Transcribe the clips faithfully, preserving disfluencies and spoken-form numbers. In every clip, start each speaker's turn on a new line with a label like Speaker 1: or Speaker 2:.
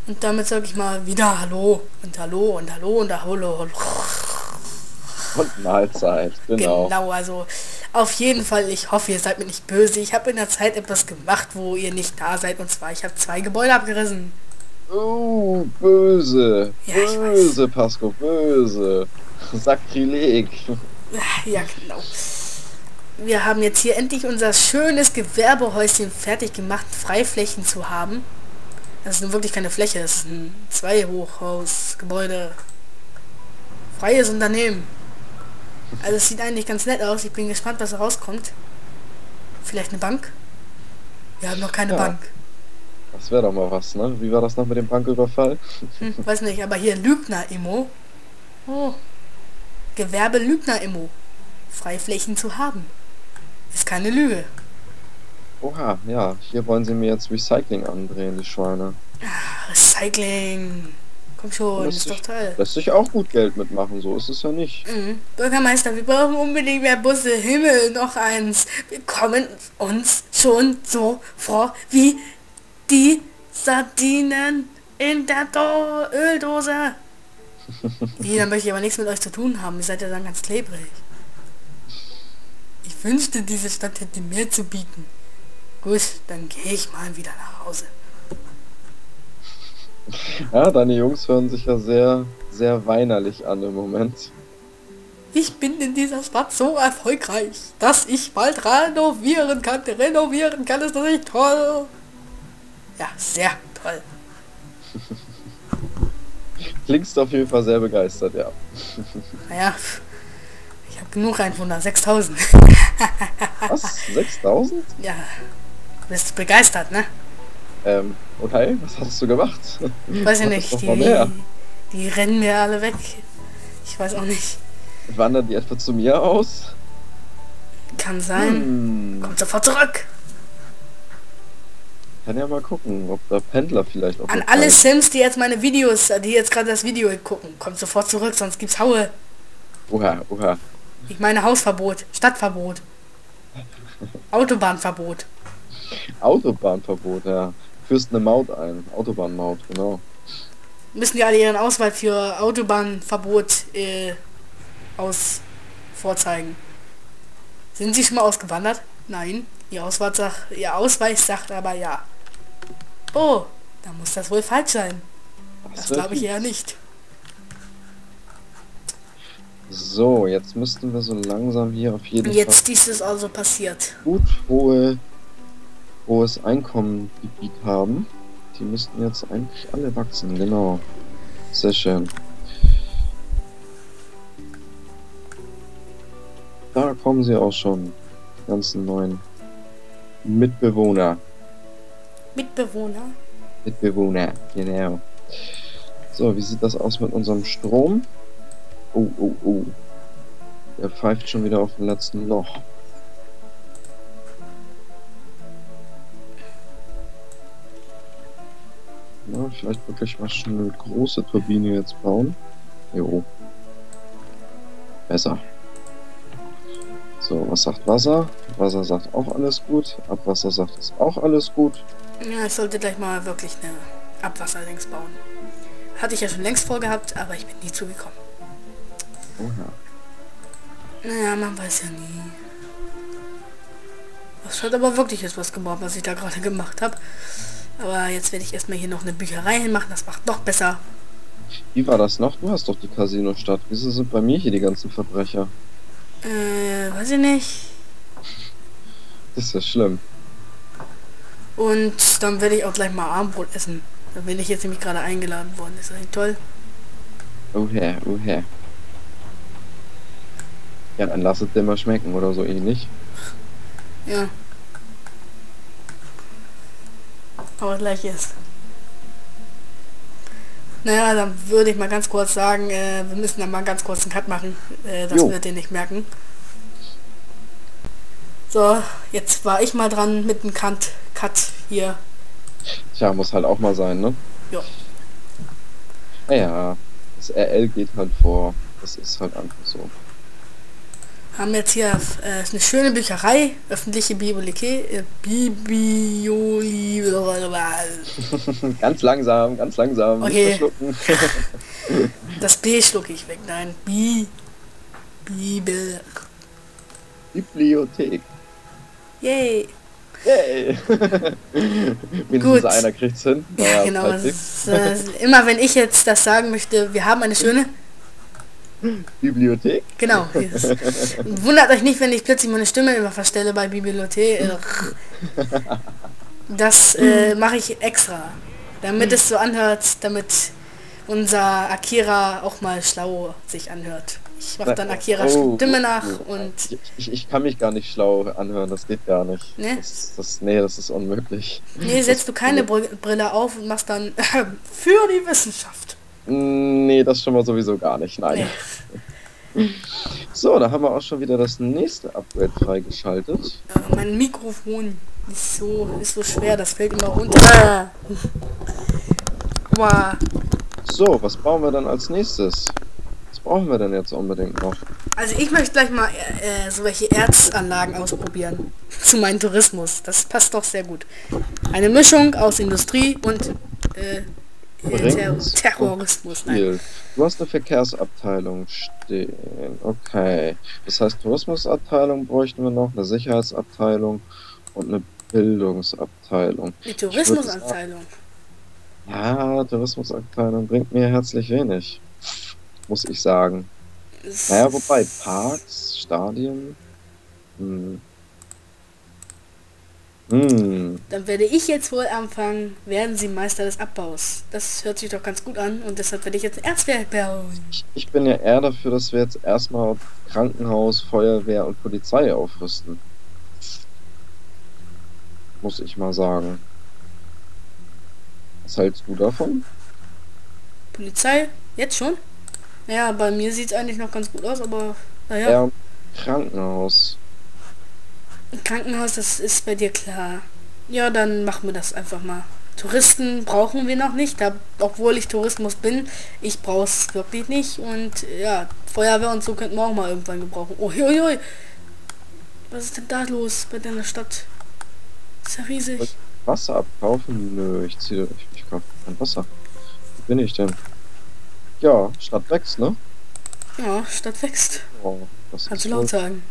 Speaker 1: Und damit sage ich mal wieder Hallo und Hallo und Hallo und Hallo.
Speaker 2: Und Mahlzeit, genau.
Speaker 1: Genau, also auf jeden Fall, ich hoffe, ihr seid mir nicht böse. Ich habe in der Zeit etwas gemacht, wo ihr nicht da seid. Und zwar, ich habe zwei Gebäude abgerissen.
Speaker 2: Oh, böse,
Speaker 1: Ja, ich weiß.
Speaker 2: böse, Pasco, böse. Sakrileg.
Speaker 1: Ja, genau. Wir haben jetzt hier endlich unser schönes Gewerbehäuschen fertig gemacht, Freiflächen zu haben. Das ist nun wirklich keine Fläche, das ist ein Zwei-Hochhaus-Gebäude. Freies Unternehmen. Also es sieht eigentlich ganz nett aus. Ich bin gespannt, was da rauskommt. Vielleicht eine Bank? Wir haben noch keine
Speaker 2: Ja,
Speaker 1: Bank.
Speaker 2: das wäre doch mal was, ne? Wie war das noch mit dem Banküberfall?
Speaker 1: Hm, weiß nicht, aber hier Lügner-Immo. Oh, Gewerbe-Lügner-Immo. Freiflächen zu haben. Ist keine Lüge.
Speaker 2: Oha, ja, hier wollen sie mir jetzt Recycling andrehen, die Schweine.
Speaker 1: Recycling. Komm
Speaker 2: Da
Speaker 1: schon,
Speaker 2: lässt
Speaker 1: ist doch
Speaker 2: sich,
Speaker 1: toll.
Speaker 2: lässt sich auch gut Geld mitmachen, so ist es ja nicht.
Speaker 1: Mhm. Bürgermeister, wir brauchen unbedingt mehr Busse. Himmel, noch eins. Wir kommen uns schon so vor wie die Sardinen in der Do Öldose. Wie, da möchte ich aber nichts mit euch zu tun haben. Ihr seid ja dann ganz klebrig. Ich wünschte, diese Stadt hätte mehr zu bieten. Gut, dann gehe ich mal wieder nach Hause.
Speaker 2: Ja, deine Jungs hören sich ja sehr, sehr weinerlich an im Moment.
Speaker 1: Ich bin in dieser Stadt so erfolgreich, dass ich bald renovieren kann. Renovieren kann, ist das nicht toll? Ja, sehr toll.
Speaker 2: Klingst auf jeden Fall sehr begeistert, ja.
Speaker 1: Naja, ich habe genug Einwohner, sechstausend.
Speaker 2: Was? sechstausend?
Speaker 1: Ja, du bist begeistert, ne?
Speaker 2: Ähm, okay, was hast du gemacht?
Speaker 1: Weiß ich
Speaker 2: Mach das
Speaker 1: nicht,
Speaker 2: doch mal mehr.
Speaker 1: die, die rennen mir alle weg. Ich weiß auch nicht.
Speaker 2: Wandern die etwa zu mir aus?
Speaker 1: Kann sein.
Speaker 2: Hm,
Speaker 1: Kommt sofort zurück.
Speaker 2: kann ja mal gucken, ob da Pendler vielleicht auch
Speaker 1: An
Speaker 2: mit
Speaker 1: alle
Speaker 2: rein.
Speaker 1: Sims, die jetzt meine Videos, die jetzt gerade das Video gucken, kommt sofort zurück, sonst gibt's Haue.
Speaker 2: Oha, oha.
Speaker 1: Ich meine Hausverbot, Stadtverbot, Autobahnverbot.
Speaker 2: Autobahnverbot, ja. Führst eine Maut ein. Autobahnmaut, genau.
Speaker 1: Müssen die alle ihren Ausweis für Autobahnverbot äh, aus vorzeigen. Sind sie schon mal ausgewandert? Nein. Ihr Ausweis sagt, ihr Ausweis sagt aber ja. Oh, da muss das wohl falsch sein. Das
Speaker 2: wär
Speaker 1: glaube ich
Speaker 2: fies.
Speaker 1: eher nicht.
Speaker 2: So, jetzt müssten wir so langsam hier auf jeden
Speaker 1: Jetzt ist es also passiert.
Speaker 2: Fall gut hohe, hohes Einkommengebiet haben. Die müssten jetzt eigentlich alle wachsen, genau. Sehr schön. Da kommen sie auch schon. Die ganzen neuen Mitbewohner.
Speaker 1: Mitbewohner?
Speaker 2: Mitbewohner, genau. So, wie sieht das aus mit unserem Strom? Oh, oh, oh. Der pfeift schon wieder auf dem letzten Loch. Ja, vielleicht wirklich mal schon eine große Turbine jetzt bauen. Jo. Besser. So, was sagt Wasser? Wasser sagt auch alles gut. Abwasser sagt ist auch alles gut.
Speaker 1: Ja, ich sollte gleich mal wirklich eine Abwasserdings bauen. Hatte ich ja schon längst vorgehabt, aber ich bin nie zugekommen.
Speaker 2: Oha.
Speaker 1: Naja, man weiß ja nie. Das hat aber wirklich jetzt was gebaut, was ich da gerade gemacht habe. Aber jetzt werde ich erstmal hier noch eine Bücherei hinmachen, das macht noch besser.
Speaker 2: Wie war das noch? Du hast doch die Casino-Stadt. Wieso sind bei mir hier die ganzen Verbrecher?
Speaker 1: Äh, weiß ich nicht.
Speaker 2: Das ist ja schlimm.
Speaker 1: Und dann werde ich auch gleich mal Abendbrot essen. Da bin ich jetzt nämlich gerade eingeladen worden. Ist das nicht toll?
Speaker 2: Oha, oha. Ja, dann lass es dir mal schmecken oder so ähnlich.
Speaker 1: Ja. Aber gleich ist. Naja, dann würde ich mal ganz kurz sagen, äh, wir müssen dann mal ganz kurz einen Cut machen. Äh, das
Speaker 2: Jo.
Speaker 1: wird ihr nicht merken. So, jetzt war ich mal dran mit dem Cut, Cut hier.
Speaker 2: Tja, muss halt auch mal sein, ne?
Speaker 1: Ja.
Speaker 2: Naja, das R L geht halt vor. Das ist halt einfach so.
Speaker 1: Haben jetzt hier äh, eine schöne Bücherei, öffentliche Bibliothek, äh, Biblioli...
Speaker 2: Ganz langsam, ganz langsam.
Speaker 1: Okay.
Speaker 2: Nicht verschlucken.
Speaker 1: Das B schlucke ich weg. Nein, Bi... Bibel...
Speaker 2: Bibliothek.
Speaker 1: Yay.
Speaker 2: Yay. Wenigstens
Speaker 1: Gut.
Speaker 2: einer kriegt's hin.
Speaker 1: Ja,
Speaker 2: Naja,
Speaker 1: genau.
Speaker 2: halbwegs.
Speaker 1: Das ist, äh, immer wenn ich jetzt das sagen möchte, wir haben eine schöne...
Speaker 2: Bibliothek?
Speaker 1: Genau. Yes. Wundert euch nicht, wenn ich plötzlich meine Stimme immer verstelle bei Bibliothek. Das äh, mache ich extra, damit es so anhört, damit unser Akira auch mal schlau sich anhört. Ich mache dann Akiras
Speaker 2: Oh,
Speaker 1: Stimme
Speaker 2: oh,
Speaker 1: nach
Speaker 2: oh.
Speaker 1: und...
Speaker 2: Ich, ich, ich kann mich gar nicht schlau anhören, das geht gar nicht.
Speaker 1: Ne?
Speaker 2: Das, das, nee, das ist unmöglich.
Speaker 1: Nee, setzt du keine Br- Brille auf und machst dann für die Wissenschaft.
Speaker 2: Nee, das schon mal sowieso gar nicht, nein.
Speaker 1: Nee.
Speaker 2: So, da haben wir auch schon wieder das nächste Upgrade freigeschaltet.
Speaker 1: Äh, mein Mikrofon ist so, ist so schwer, das fällt immer runter. Wow.
Speaker 2: So, was bauen wir dann als nächstes? Was brauchen wir denn jetzt unbedingt noch?
Speaker 1: Also ich möchte gleich mal äh, so welche Erzanlagen ausprobieren. Zu meinem Tourismus. Das passt doch sehr gut. Eine Mischung aus Industrie und äh, Ter Terrorismus. Nein.
Speaker 2: Viel. Du hast eine Verkehrsabteilung stehen. Okay. Das heißt, Tourismusabteilung bräuchten wir noch, eine Sicherheitsabteilung und eine Bildungsabteilung.
Speaker 1: Die Tourismusabteilung.
Speaker 2: Ja, Tourismusabteilung bringt mir herzlich wenig. Muss ich sagen. Naja, wobei, Parks, Stadien. Hm. Hm.
Speaker 1: Dann werde ich jetzt wohl anfangen, werden Sie Meister des Abbaus. Das hört sich doch ganz gut an und deshalb werde ich jetzt ein Erzwerk bauen.
Speaker 2: Ich, ich bin ja eher dafür, dass wir jetzt erstmal Krankenhaus, Feuerwehr und Polizei aufrüsten. Muss ich mal sagen. Was hältst du davon?
Speaker 1: Polizei? Jetzt schon? Ja, bei mir sieht es eigentlich noch ganz gut aus, aber naja.
Speaker 2: Ja, Krankenhaus.
Speaker 1: Krankenhaus, das ist bei dir klar. Ja, dann machen wir das einfach mal. Touristen brauchen wir noch nicht, da, obwohl ich Tourismus bin. Ich brauche es wirklich nicht. Und ja, Feuerwehr und so könnten wir auch mal irgendwann gebrauchen. Uiuiui. Was ist denn da los bei deiner Stadt? Ist ja riesig.
Speaker 2: Wasser abkaufen? Nö, ich ziehe ich, ich kaufe kein Wasser. Wo bin ich denn? Ja, Stadt wächst, ne?
Speaker 1: Ja, Stadt wächst.
Speaker 2: Oh, das
Speaker 1: Kannst du
Speaker 2: ist
Speaker 1: laut
Speaker 2: wohl-
Speaker 1: sagen.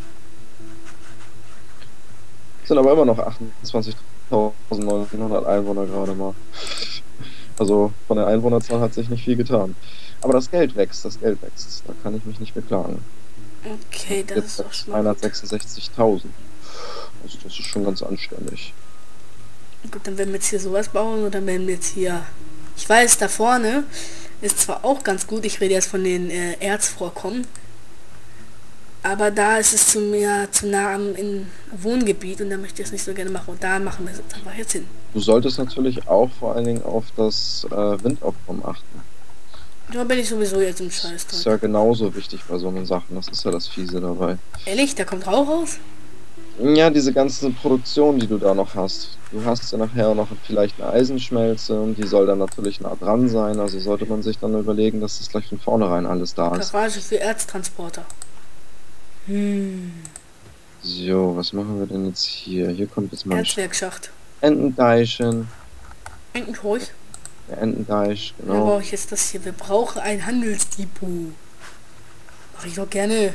Speaker 2: Sind aber immer noch achtundzwanzigtausendneunhundert Einwohner gerade mal. Also von der Einwohnerzahl hat sich nicht viel getan. Aber das Geld wächst, das Geld wächst. Da kann ich mich nicht beklagen.
Speaker 1: Okay, das
Speaker 2: Jetzt
Speaker 1: ist doch schon mal
Speaker 2: zweihundertsechsundsechzigtausend. Also das ist schon ganz anständig.
Speaker 1: gut. Dann werden wir jetzt hier sowas bauen oder werden wir jetzt hier... Ich weiß, da vorne ist zwar auch ganz gut, ich rede jetzt von den äh, Erzvorkommen, aber da ist es zu mir zu nah am in Wohngebiet und da möchte ich es nicht so gerne machen. Und da machen wir es jetzt einfach jetzt hin.
Speaker 2: Du solltest natürlich auch vor allen Dingen auf das äh, Windaufkommen achten.
Speaker 1: Da bin ich sowieso jetzt im Scheiß
Speaker 2: Das ist
Speaker 1: drin.
Speaker 2: ja genauso wichtig bei so einen Sachen. Das ist ja das Fiese dabei.
Speaker 1: Ehrlich, da kommt Rauch raus?
Speaker 2: Ja, diese ganzen Produktionen, die du da noch hast. Du hast ja nachher noch vielleicht eine Eisenschmelze und die soll dann natürlich nah dran sein. Also sollte man sich dann überlegen, dass das gleich von vornherein alles da ist.
Speaker 1: Garage für Erztransporter. Hm.
Speaker 2: So, was machen wir denn jetzt hier? Hier kommt jetzt mal ein
Speaker 1: Erzwerkschacht.
Speaker 2: Entendeichen.
Speaker 1: Entenhorch.
Speaker 2: Der Entendeich,
Speaker 1: Dann
Speaker 2: genau.
Speaker 1: brauche ich jetzt das hier. Wir brauchen ein Handelsdepot. Mach ich doch gerne.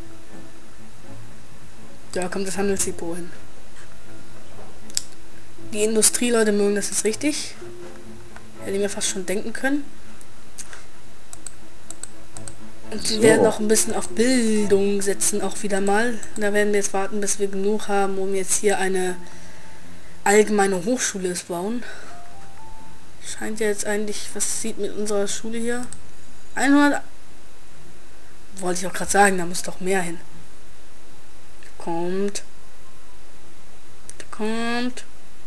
Speaker 1: Da kommt das Handelsdepot hin. Die Industrieleute mögen das jetzt richtig. Hätte ich mir fast schon denken können. Und sie
Speaker 2: So.
Speaker 1: werden auch ein bisschen auf Bildung setzen, auch wieder mal. Da werden wir jetzt warten, bis wir genug haben, um jetzt hier eine allgemeine Hochschule zu bauen. Scheint ja jetzt eigentlich, was sieht mit unserer Schule hier? hundert... Wollte ich auch gerade sagen, da muss doch mehr hin. Kommt. Kommt.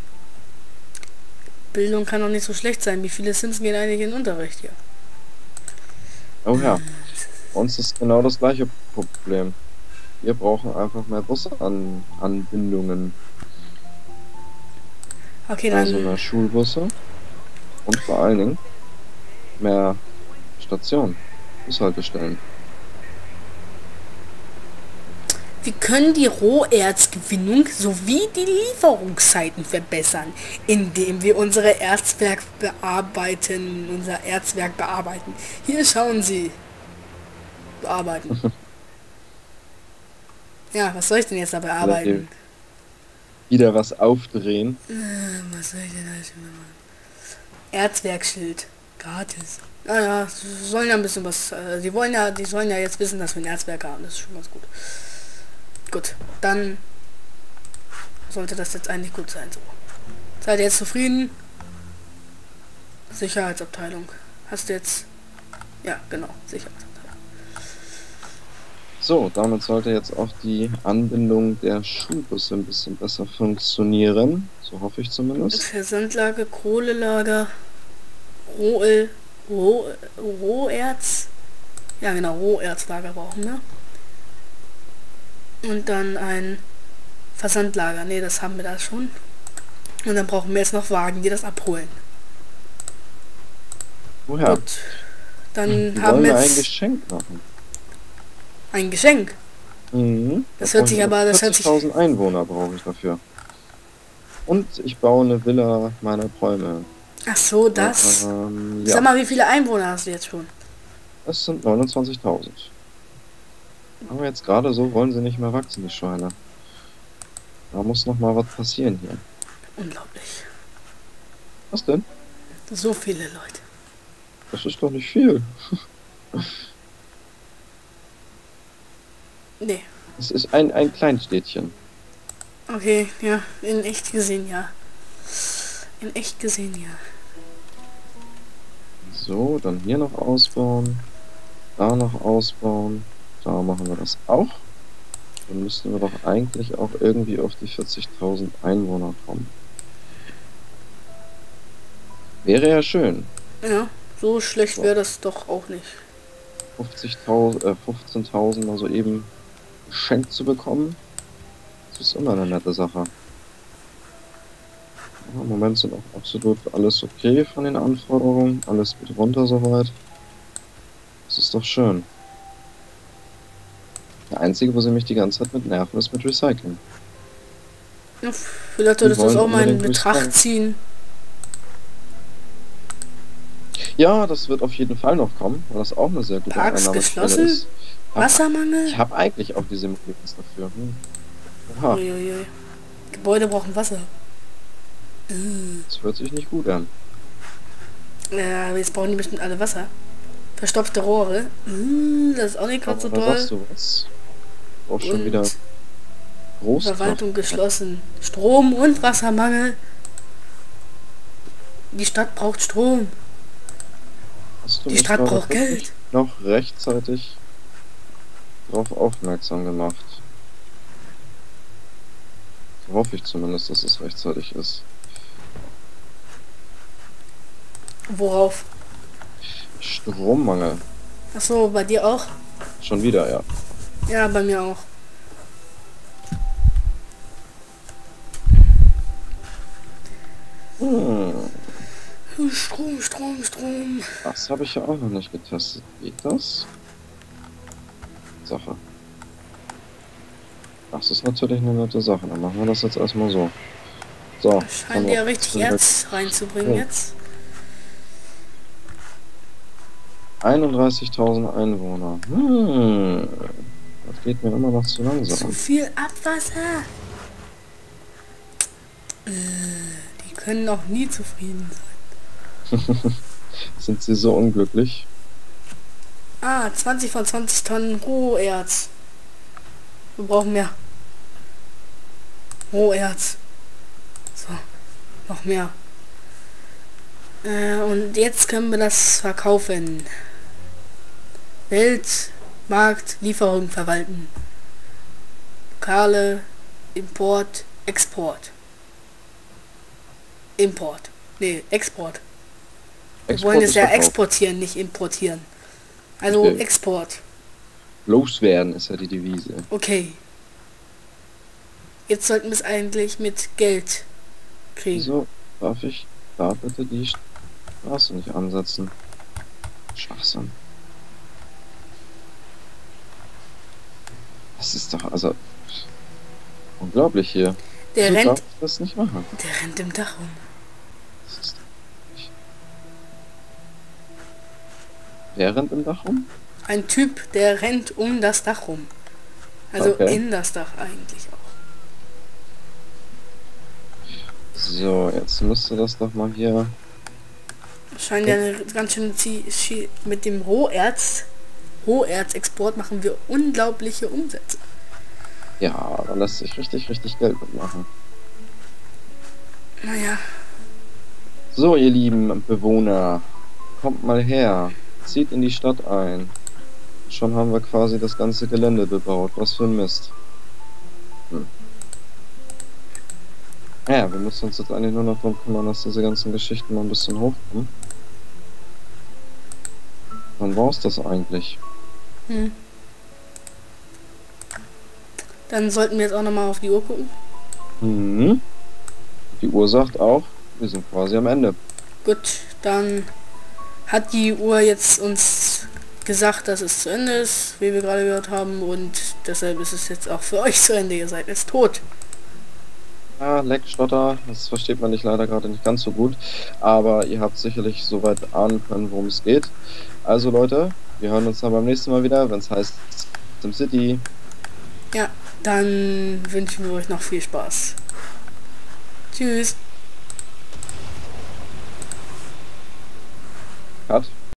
Speaker 1: Bildung kann doch nicht so schlecht sein. Wie viele Sims gehen eigentlich in den Unterricht hier?
Speaker 2: Oh ja. Bei uns ist genau das gleiche Problem. Wir brauchen einfach mehr Busanbindungen.
Speaker 1: Okay, dann...
Speaker 2: Also mehr Schulbusse und vor allen Dingen mehr Stationen, Bushaltestellen.
Speaker 1: Wir können die Roherzgewinnung sowie die Lieferungszeiten verbessern, indem wir unsere Erzwerk bearbeiten, unser Erzwerk bearbeiten. Hier schauen Sie. Bearbeiten. Ja, was soll ich denn jetzt da bearbeiten?
Speaker 2: Wieder was aufdrehen.
Speaker 1: Äh, was soll ich denn da schon machen? Erzwerkschild. Gratis. Naja, sie sollen ja ein bisschen was. Äh, die wollen ja, die sollen ja jetzt wissen, dass wir ein Erzwerk haben. Das ist schon ganz gut. Gut, dann sollte das jetzt eigentlich gut sein. So. Seid ihr jetzt zufrieden? Sicherheitsabteilung. Hast du jetzt. Ja, genau, Sicherheitsabteilung.
Speaker 2: So, damit sollte jetzt auch die Anbindung der Schulbusse ein bisschen besser funktionieren. So hoffe ich zumindest.
Speaker 1: Versandlager, Kohlelager, Rohöl, Roh, Roherz. Ja genau, Roherzlager brauchen wir. Und dann ein Versandlager. Ne, das haben wir da schon. Und dann brauchen wir jetzt noch Wagen, die das abholen.
Speaker 2: Woher?
Speaker 1: Gut. Dann
Speaker 2: die
Speaker 1: haben
Speaker 2: wollen
Speaker 1: wir
Speaker 2: ein
Speaker 1: jetzt
Speaker 2: Geschenk machen.
Speaker 1: ein Geschenk.
Speaker 2: Mhm.
Speaker 1: Das
Speaker 2: Da
Speaker 1: hört
Speaker 2: brauche
Speaker 1: sich
Speaker 2: ich
Speaker 1: aber, das hört sich.
Speaker 2: vierzigtausend Einwohner brauche ich dafür. Und ich baue eine Villa meiner Träume.
Speaker 1: Ach so, das.
Speaker 2: Ähm,
Speaker 1: Sag
Speaker 2: ja,
Speaker 1: mal, wie viele Einwohner hast du jetzt schon?
Speaker 2: es sind neunundzwanzigtausend. Aber jetzt gerade so wollen sie nicht mehr wachsen, die Schweine. Da muss noch mal was passieren hier.
Speaker 1: Unglaublich.
Speaker 2: Was denn?
Speaker 1: So viele Leute.
Speaker 2: Das ist doch nicht viel.
Speaker 1: Nee.
Speaker 2: Es ist ein, ein Kleinstädtchen.
Speaker 1: Okay, ja. In echt gesehen, ja. In echt gesehen, ja.
Speaker 2: So, dann hier noch ausbauen. Da noch ausbauen. Da machen wir das auch. Dann müssten wir doch eigentlich auch irgendwie auf die vierzigtausend Einwohner kommen. Wäre ja schön.
Speaker 1: Ja, so schlecht
Speaker 2: So.
Speaker 1: wäre das doch auch nicht.
Speaker 2: fünfzigtausend, äh, fünfzehntausend mal so eben geschenkt zu bekommen. Das ist immer eine nette Sache. Ja, im Moment sind auch absolut alles okay von den Anforderungen. Alles geht runter soweit. Das ist doch schön. Der einzige, wo sie mich die ganze Zeit mit nerven, ist mit Recycling.
Speaker 1: Ja, vielleicht solltest du das auch mal in
Speaker 2: unbedingt
Speaker 1: Betracht
Speaker 2: recyceln.
Speaker 1: ziehen.
Speaker 2: Ja, das wird auf jeden Fall noch kommen, weil das auch eine sehr gute
Speaker 1: Parks
Speaker 2: Einnahmequelle
Speaker 1: geschlossen?
Speaker 2: ist. Hab-
Speaker 1: Wassermangel?
Speaker 2: Ich habe eigentlich auch diese Möglichkeit dafür. Hm. Aha,
Speaker 1: Uiuiui. Gebäude brauchen Wasser.
Speaker 2: das hört sich nicht gut an.
Speaker 1: Ja, aber jetzt brauchen die bestimmt alle Wasser. Verstopfte Rohre. Äh, Das ist auch nicht gerade so
Speaker 2: Aber da sagst
Speaker 1: toll.
Speaker 2: du was. Auch schon
Speaker 1: Und
Speaker 2: wieder Großkraft.
Speaker 1: Verwaltung geschlossen. Strom- und Wassermangel. Die Stadt braucht Strom.
Speaker 2: Hast du
Speaker 1: Die
Speaker 2: mich
Speaker 1: Stadt
Speaker 2: gerade
Speaker 1: braucht
Speaker 2: wirklich
Speaker 1: Geld.
Speaker 2: noch rechtzeitig darauf aufmerksam gemacht? So hoffe ich zumindest, dass es rechtzeitig ist.
Speaker 1: Worauf?
Speaker 2: Strommangel.
Speaker 1: Ach so, bei dir auch?
Speaker 2: Schon wieder, ja.
Speaker 1: Ja, bei mir auch.
Speaker 2: Hm,
Speaker 1: Strom, Strom, Strom.
Speaker 2: das habe ich ja auch noch nicht getestet. Geht das? Sache. Das ist natürlich eine nette Sache. Dann machen wir das jetzt erstmal so. So.
Speaker 1: Scheint ja richtig Erz reinzubringen
Speaker 2: Ja.
Speaker 1: jetzt.
Speaker 2: einunddreißigtausend Einwohner. Hm. Das geht mir immer noch zu
Speaker 1: Zu
Speaker 2: langsam.
Speaker 1: viel Abwasser. Äh, Die können auch nie zufrieden sein.
Speaker 2: Sind sie so unglücklich?
Speaker 1: Ah, zwanzig von zwanzig Tonnen Roherz. Wir brauchen mehr. Roherz. So, noch mehr. Äh, und jetzt können wir das verkaufen. Weltmarkt, Lieferung verwalten. Lokale, Import, Export. Import. Nee, Export. Wir
Speaker 2: Export
Speaker 1: wollen es
Speaker 2: ist
Speaker 1: ja
Speaker 2: verkauft.
Speaker 1: exportieren, nicht importieren. Also
Speaker 2: Okay.
Speaker 1: Export.
Speaker 2: Loswerden ist ja die Devise.
Speaker 1: Okay. Jetzt sollten wir es eigentlich mit Geld kriegen.
Speaker 2: Wieso darf ich da bitte die Straße nicht ansetzen? Schwachsinn. Das ist doch, also, Unglaublich hier.
Speaker 1: Der
Speaker 2: So
Speaker 1: rennt,
Speaker 2: darf ich das nicht machen.
Speaker 1: der rennt im Dach rum.
Speaker 2: Das ist nicht. Wer rennt im Dach rum?
Speaker 1: Ein Typ, der rennt um das Dach rum. Also
Speaker 2: Okay.
Speaker 1: in das Dach eigentlich auch.
Speaker 2: So, jetzt müsste das doch mal hier...
Speaker 1: Scheint ja eine ganz schöne Zie Schi- mit dem Roherz, Roherzexport machen wir unglaubliche Umsätze.
Speaker 2: Ja, da lässt sich richtig, richtig Geld mitmachen.
Speaker 1: Naja,
Speaker 2: So, ihr lieben Bewohner, kommt mal her. Zieht in die Stadt ein. Schon haben wir quasi das ganze Gelände bebaut. Was für ein Mist. Hm. Ja, wir müssen uns jetzt eigentlich nur noch darum kümmern, dass diese ganzen Geschichten mal ein bisschen hochkommen. Wann war's das eigentlich?
Speaker 1: hm. Dann sollten wir jetzt auch nochmal auf die Uhr gucken.
Speaker 2: Mhm. Die Uhr sagt auch, wir sind quasi am Ende.
Speaker 1: Gut, dann hat die Uhr jetzt uns gesagt, dass es zu Ende ist, wie wir gerade gehört haben, und deshalb ist es jetzt auch für euch zu Ende. Ihr seid jetzt tot.
Speaker 2: Ja, Leck, Stotter, das versteht man nicht leider gerade nicht ganz so gut, aber ihr habt sicherlich soweit ahnen können, worum es geht. Also Leute, wir hören uns dann beim nächsten Mal wieder, wenn es heißt SimCity.
Speaker 1: Ja, dann wünschen wir euch noch viel Spaß. Tschüss.
Speaker 2: Cut.